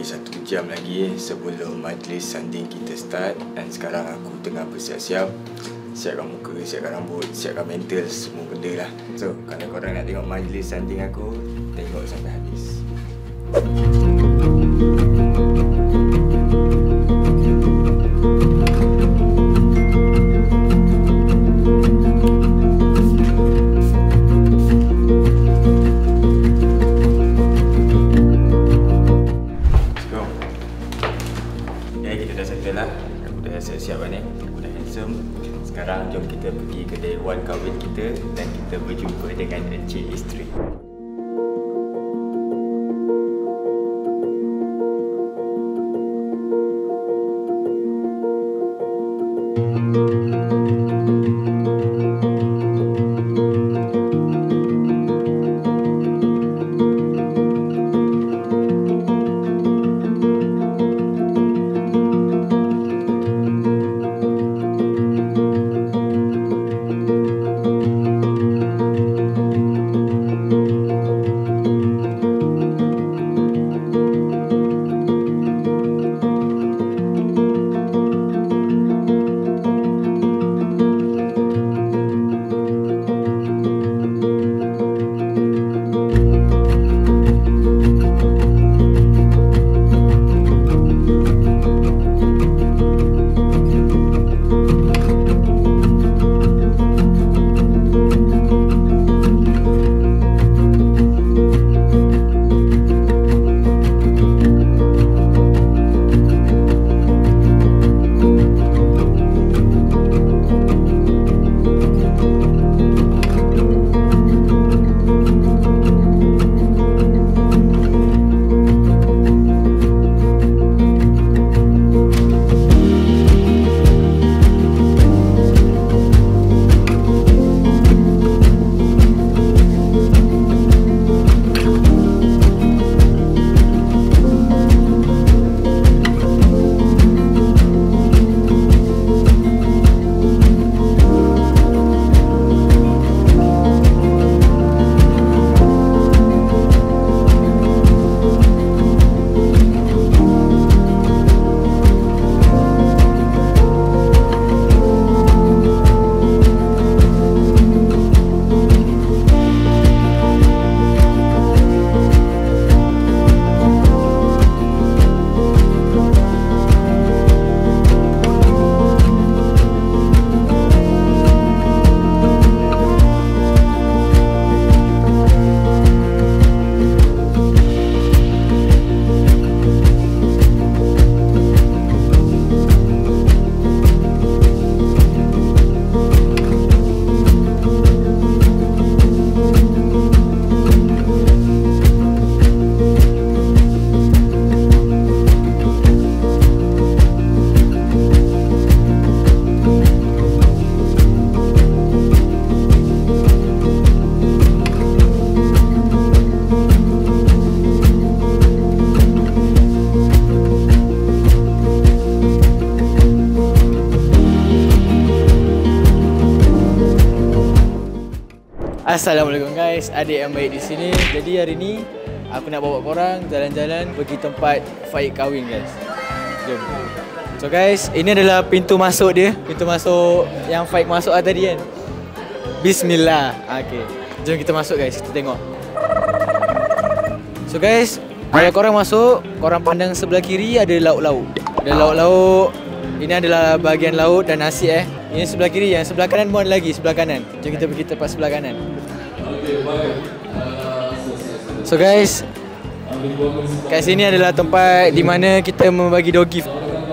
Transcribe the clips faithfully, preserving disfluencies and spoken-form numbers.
satu jam lagi sebelum majlis sanding kita start. Dan sekarang aku tengah bersiap-siap, siapkan muka, siapkan rambut, siapkan mental, semua benda lah. So, kalau korang nak tengok majlis sanding aku, tengok sampai habis. Siap ni, aku dah handsome. Sekarang jom kita pergi ke dewan kahwin kita dan kita berjumpa dengan encik isteri. Assalamualaikum guys, adik yang baik di sini. Jadi hari ni aku nak bawa korang jalan-jalan pergi tempat Faik kahwin guys. Jom. So guys, ini adalah pintu masuk dia, pintu masuk yang Faik masuk lah tadi kan. Bismillah. Okey. Jom kita masuk guys, kita tengok. So guys, kalau korang masuk, korang pandang sebelah kiri ada lauk-lauk. Ada lauk-lauk. Ini adalah bahagian laut dan nasi eh. Ini sebelah kiri, yang sebelah kanan pun ada lagi, sebelah kanan. Jom kita pergi tempat sebelah kanan. So guys, kat sini adalah tempat di mana kita membagi door gift.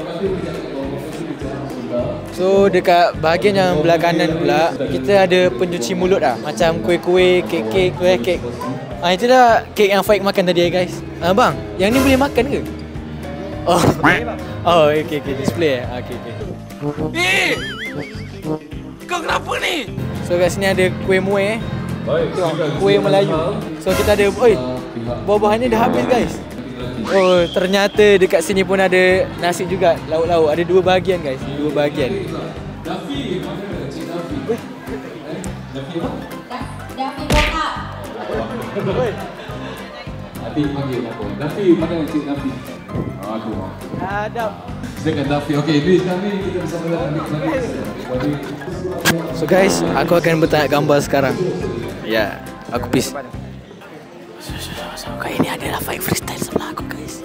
So dekat bahagian yang belah kanan pula, kita ada pencuci mulut lah. Macam kuih-kuih, kek-kek, kuih-kek. Ah, itulah kek yang Faik makan tadi guys. Ah bang, yang ni boleh makan ke? Oh, oh, okey okey, display eh. Okey okey. Eh! Kau kenapa ni? So kat sini ada kuih muih eh. Tengok, kuih Melayu. So kita ada, oi, buah-buahannya dah habis guys. Oh, ternyata dekat sini pun ada nasi juga, lauk-lauk. Ada dua bahagian guys, dua bahagian. Dafi, mana Cik Dafi? Dafi apa? Dafi bokap. Oi. Adik panggil apa? Dafi, mana Cik Dafi? Aku. Adab. Dengan Dafi. Okey, ini kami kita bersama dengan Dafi. So guys, aku akan bertanya gambar sekarang. Ya, aku peace. So, so, so, so, kali ini adalah fight freestyle sebelah aku guys.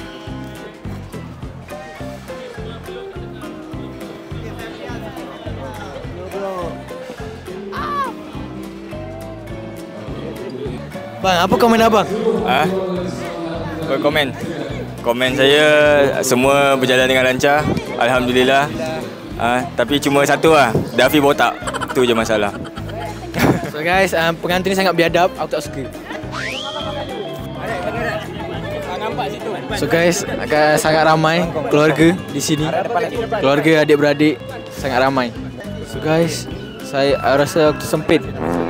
Bang, apa komen abang? Ah, ha? Komen. Komen saya semua berjalan dengan lancar. Alhamdulillah. Ah, ha, tapi cuma satu lah, Dafi botak. Tu je masalah. So guys, um, pengantin ni sangat biadab, aku tak suka. So guys, agak sangat ramai keluarga di sini. Keluarga, adik-beradik sangat ramai. So guys, saya rasa waktu sempit.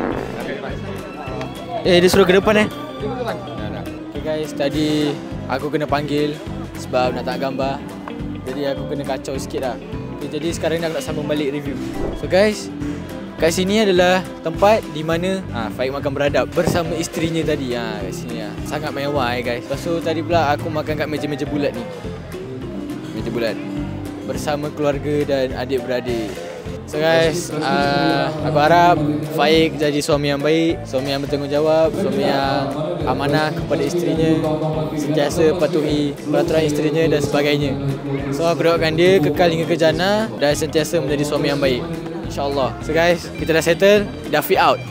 Eh, dia suruh ke depan eh. Okay guys, tadi aku kena panggil sebab nak tak gambar. Jadi aku kena kacau sikit lah. Okay, jadi sekarang ni aku nak sambung balik review. So guys, kat sini adalah tempat di mana ha, Faik makan beradab bersama isterinya tadi. Ha, kat sini lah. Sangat mewah eh guys. Lepas tu tadi pula aku makan kat meja-meja bulat ni. Meja bulat. Bersama keluarga dan adik-beradik. So guys, uh, aku harap Faik jadi suami yang baik, suami yang bertanggungjawab, suami yang amanah kepada isterinya, sentiasa patuhi peraturan isterinya dan sebagainya. So aku doakan dia kekal hingga ke jannah dan sentiasa menjadi suami yang baik, InsyaAllah. So guys, kita dah settle, Dafi out.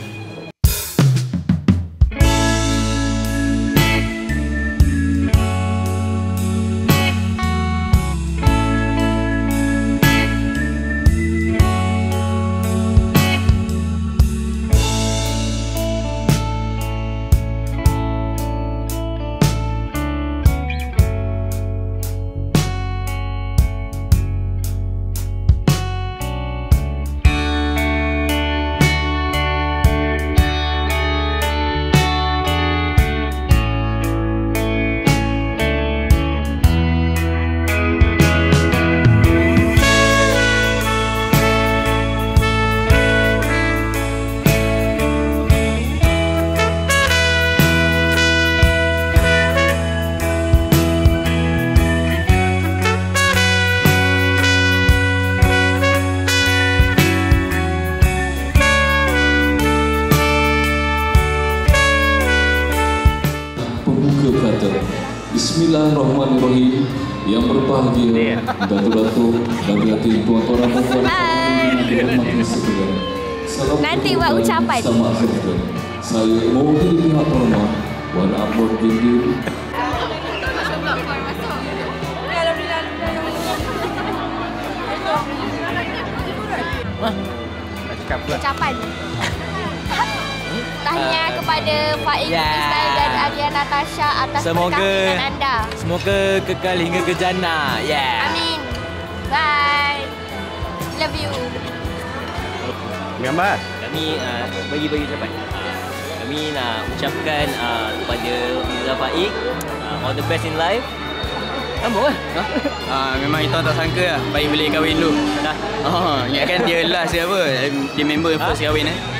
Bismillahirrahmanirrahim. Yang berbahagia Datuk-datuk dan hati tuan-tuan dan puan-puan. Nanti buat ucapan. Saya mewakili pihak hormat Wan Amr Dindin. Ucapan. Tahniah kepada Faik Freestyle dan Arya Natasha atas perkahwinan anda. Semoga kekal hingga ke jannah. Yeah. Amin. Bye. Love you. Gambar. Kami uh, bagi-bagi ucapan. Uh, kami nak ucapkan uh, kepada Mirza Faik uh, all the best in life. Sambung lah. Ha? Uh, memang kita tak sangka lah Faik boleh kahwin dulu. Dah. Oh, ingatkan dia last dia apa? Dia member ha? First kahwin eh.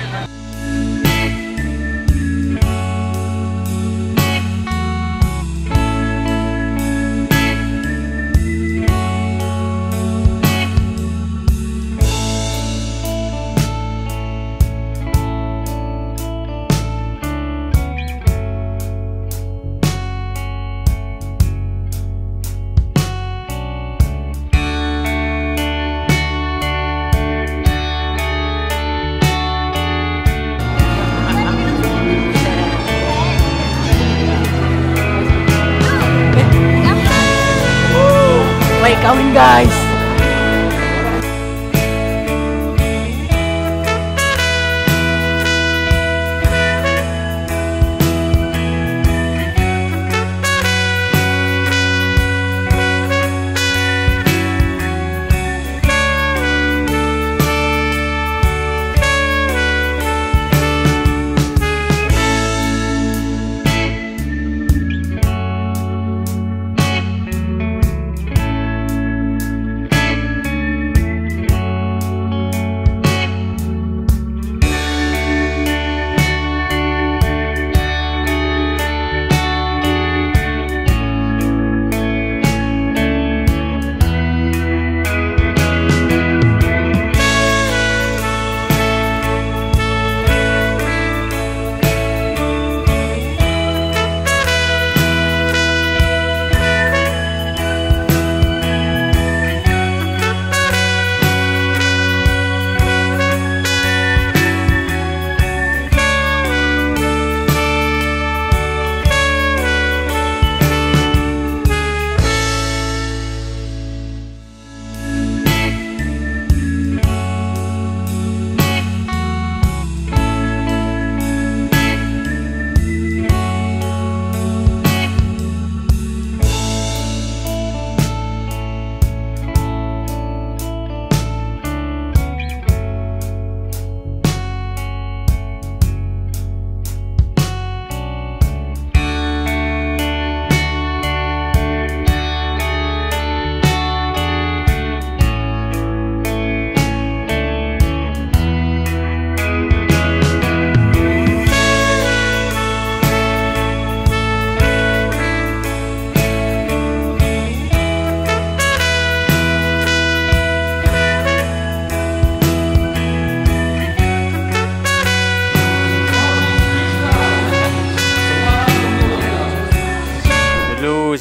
Kahwin guys.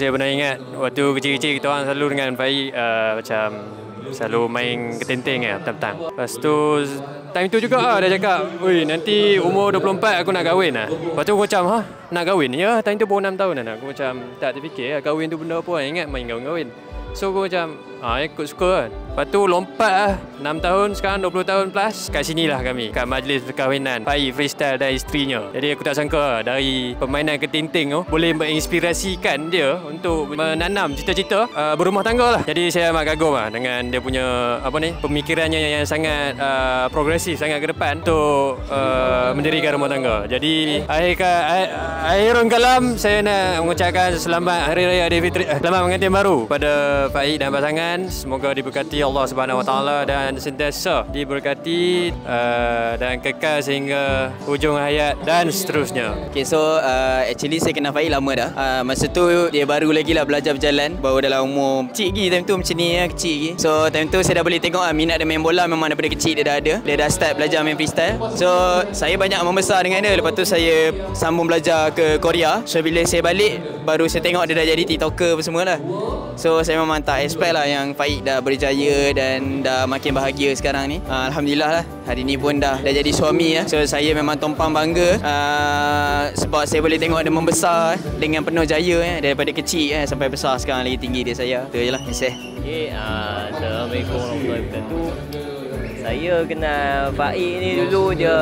saya pernah ingat waktu kecil-kecil kita orang selalu dengan Faik uh, macam selalu main ketenteng ya petang-petang. Lepas tu time tu juga ah dia cakap, "Oi, nanti umur dua puluh empat aku nak kahwin lah." Lepas tu aku macam, "Hah, nak kahwin?" Ya, time tu baru enam tahun dah. Aku macam tak terfikir kahwin tu benda apa. Ingat main kahwin-kahwin. So aku macam ah ikut suka kan. Lepas tu lompat lah enam tahun, sekarang dua puluh tahun plus. Kat sini lah kami, kat majlis perkahwinan Faik Freestyle dan isterinya. Jadi aku tak sangka lah, dari permainan ketenteng tu boleh menginspirasikan dia untuk menanam cita-cita uh, berumah tangga lah. Jadi saya amat kagum lah dengan dia punya apa ni, pemikirannya yang sangat uh, progresif, sangat ke depan untuk uh, mendirikan rumah tangga. Jadi akhir, akhirul kalam, saya nak mengucapkan selamat Hari Raya Aidilfitri, eh, selamat pengantin baru pada Faik dan pasangan. Semoga diberkati Allah Subhanahu Wa Taala dan sentiasa diberkati uh, dan kekal sehingga hujung hayat dan seterusnya. Okay, so uh, actually saya kenal Faik lama dah. Uh, masa tu dia baru lagi lah belajar berjalan, baru dalam umur kecil lagi time tu, macam ni ya, kecil lagi. So time tu saya dah boleh tengok uh, minat dia main bola memang daripada kecil dia dah ada. Dia dah start belajar main freestyle. So saya banyak membesar dengan dia. Lepas tu saya sambung belajar ke Korea. So bila saya balik baru saya tengok dia dah jadi TikToker apa semua lah. So saya memang tak expect lah yang Faik dah berjaya dan dah makin bahagia sekarang ni. uh, Alhamdulillah lah, hari ni pun dah dah jadi suami lah. So saya memang tumpang bangga uh, sebab saya boleh tengok dia membesar dengan penuh jaya eh, daripada kecil eh, sampai besar sekarang lagi tinggi dia saya. Itu je lah. Okay, uh, Assalamualaikum warahmatullahi wabarakatuh. Saya kenal Faik ni dulu je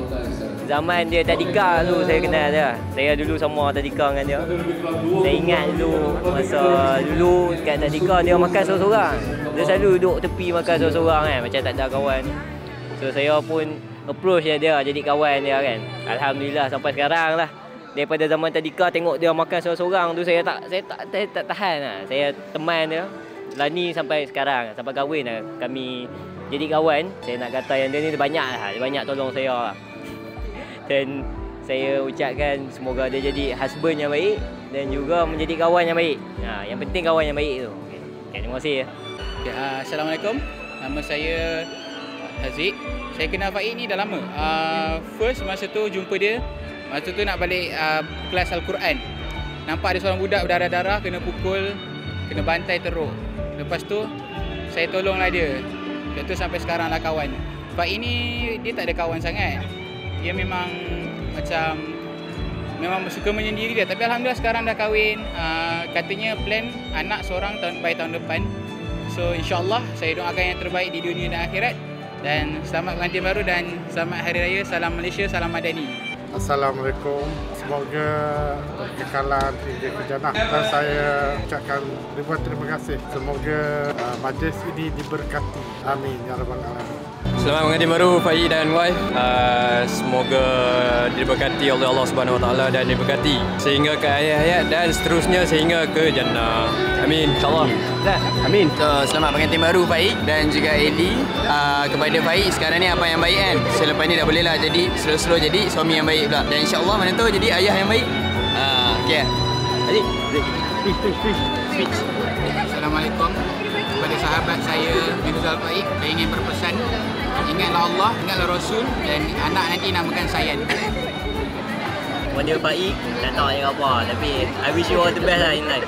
zaman dia tadika tu, saya kenal dia. Saya dulu sama tadika dengan dia. Saya ingat dulu masa dulu kat tadika dia makan seorang-seorang. Dia selalu duduk tepi makan seorang-seorang kan, macam tak ada kawan. So saya pun approach dia, dia jadi kawan dia kan. Alhamdulillah sampai sekarang lah. Daripada zaman tadika tengok dia makan seorang-seorang tu saya tak saya tak saya tak tahan lah. Saya teman dia lani sampai sekarang, sampai kahwin lah kami jadi kawan. Saya nak kata yang dia ni banyak lah, dia banyak tolong saya lah. Dan saya ucapkan semoga dia jadi husband yang baik dan juga menjadi kawan yang baik. Ha, yang penting kawan yang baik tu. Okay. Okay, terima kasih ya. Okay, uh, Assalamualaikum. Nama saya Haziq. Saya kenal Faik ni dah lama. Uh, first masa tu jumpa dia, masa tu nak balik uh, kelas Al-Quran. Nampak ada seorang budak berdarah-darah kena pukul, kena bantai teruk. Lepas tu saya tolonglah dia. Lepas tu sampai sekarang lah kawan. Faik ni dia tak ada kawan sangat. Dia memang macam memang suka menyendiri dia. Tapi alhamdulillah sekarang dah kahwin. Uh, katanya plan anak seorang tahun by tahun depan. So insya-Allah saya doakan yang terbaik di dunia dan akhirat. Dan selamat pengantin baru dan selamat Hari Raya. Salam Malaysia, salam Madani. Assalamualaikum. Semoga kekekalan hingga ke jannah. Dan saya ucapkan ribuan terima kasih. Semoga uh, majlis ini diberkati. Amin ya rabbal alamin. Selamat pengantin baru Faik dan wife. Uh, semoga diberkati oleh Allah Subhanahu Wa Taala dan diberkati sehingga ke akhir hayat dan seterusnya sehingga ke jannah. Amin. InsyaAllah. Amin. So, selamat pengantin baru Faik dan juga Eli. Uh, kepada Faik sekarang ni apa yang baik kan. Selepas ni dah boleh lah jadi slow-slow jadi suami yang baik pula. Dan insyaAllah mana tahu jadi ayah yang baik. Uh, okay. Adik. Switch. Assalamualaikum. Kepada sahabat saya Mirza Faik, saya ingin berpesan, ingatlah Allah, ingatlah Rasul dan anak nanti namakan Sayan. Kepada Faik, tak tahu yang apa, tapi I wish you all the best lah in life.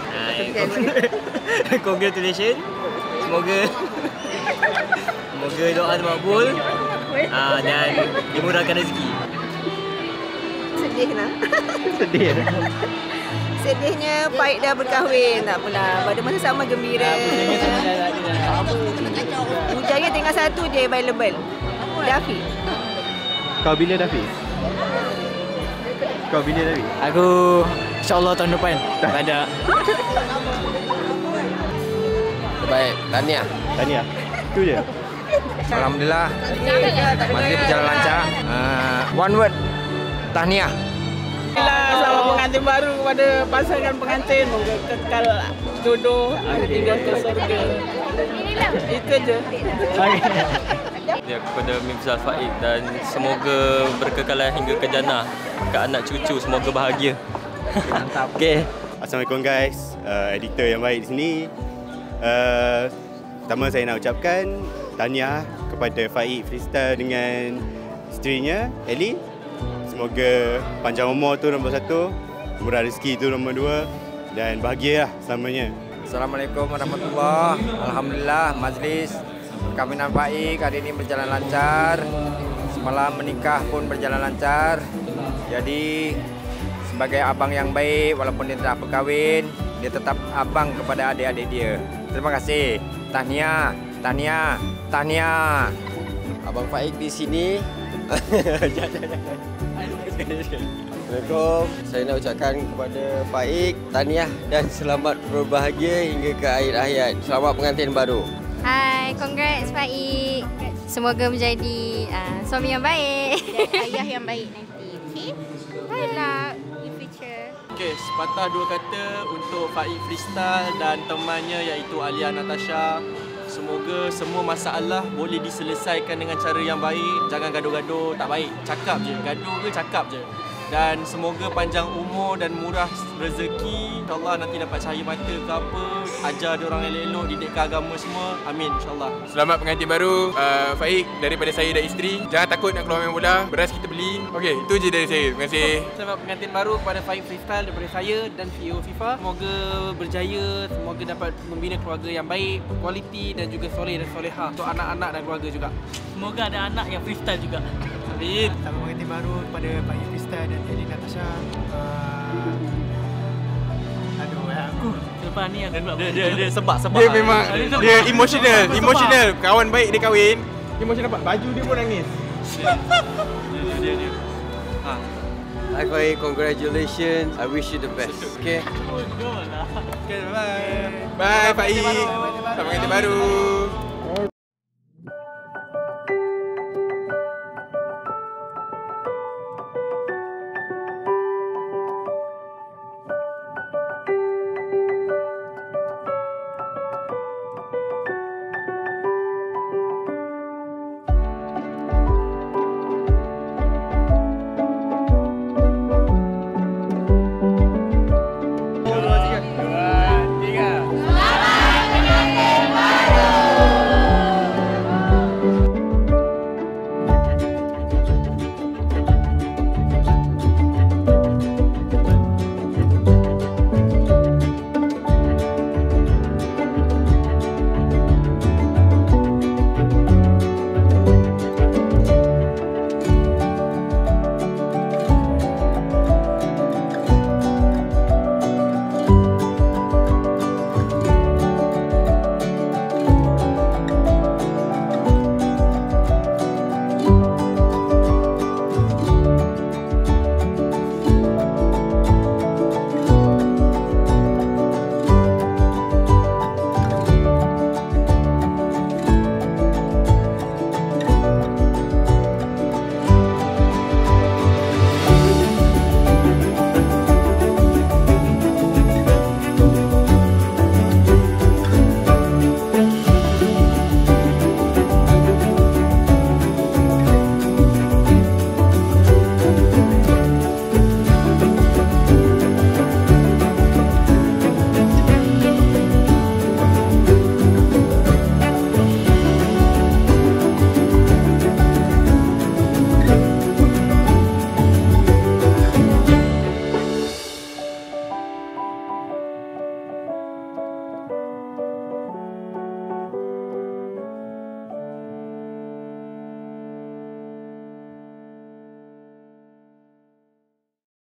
Uh, Congratulations. Semoga Semoga doa termakbul uh, dan dimurahkan rezeki. Sedih lah. Sedih lah. Sedihnya Faik dah berkahwin, tak apalah. Pada masa sama gembira. Pujanya tinggal satu je available. Dafi. Kau bila Dafi? Kau bila Dafi? Aku insya-Allah tahun depan. Tak ada. Baik, tahniah. Tahniah. Itu je. Alhamdulillah. Majlis berjalan lancar. Uh, one word. Tahniah. Selamat pengantin baru kepada pasangan pengantin. Semoga kekal jodoh, tinggal ke surga. Itu je. Ya, kepada Mirza Faik dan semoga berkekalan hingga ke jannah. Ke anak cucu semoga bahagia. Okey. Assalamualaikum guys. Uh, editor yang baik di sini. Uh, pertama saya nak ucapkan tahniah kepada Faik Freestyle dengan isterinya Eli. Semoga panjang umur tu nombor satu, murah rezeki tu nombor dua, dan bahagia lah selamanya. Assalamualaikum warahmatullahi wabarakatuh. Alhamdulillah majlis perkahwinan Faik hari ini berjalan lancar. Semalam menikah pun berjalan lancar. Jadi sebagai abang yang baik walaupun dia tidak berkahwin, dia tetap abang kepada adik-adik dia. Terima kasih. Tahniah, tahniah, tahniah. Abang Faik di sini. Assalamualaikum. Saya nak ucapkan kepada Faik tahniah dan selamat berbahagia hingga ke akhir hayat. Selamat pengantin baru. Hai, congrats Faik. Semoga menjadi uh, suami yang baik dan ayah yang baik nanti. Okay? Good luck in future. Okey, sepatah dua kata untuk Faik Freestyle dan temannya iaitu Alia Natasha. Semoga semua masalah boleh diselesaikan dengan cara yang baik. Jangan gaduh-gaduh, tak baik. Cakap je, gaduh ke cakap je. Dan semoga panjang umur dan murah rezeki. InsyaAllah nanti dapat cahaya mata ke apa. Ajar dia orang elok-elok, didikkan agama semua. Amin insyaAllah. Selamat pengantin baru uh, Faik daripada saya dan isteri. Jangan takut nak keluar main bola. Beras kita beli. Okey, itu je dari saya. Terima kasih. Selamat pengantin baru kepada Faik Freestyle daripada saya dan C E O FIFA. Semoga berjaya, semoga dapat membina keluarga yang baik, berkualiti dan juga soleh dan soleha untuk anak-anak dan keluarga juga. Semoga ada anak yang freestyle juga. Amin. Selamat pengantin baru kepada Faik Freestyle dan Alia Natasha. Uh, aduh, aku lepas ni aku dia, dia, dia sebab-sebab. Dia memang dia emotional, emotional. Kawan baik dia kahwin. Emotional nampak baju dia pun nangis. Dia dia dia. Ha. Hi Faik, congratulations. I wish you the best. Okay. Okay, bye. Bye Faik. Selamat pengantin baru.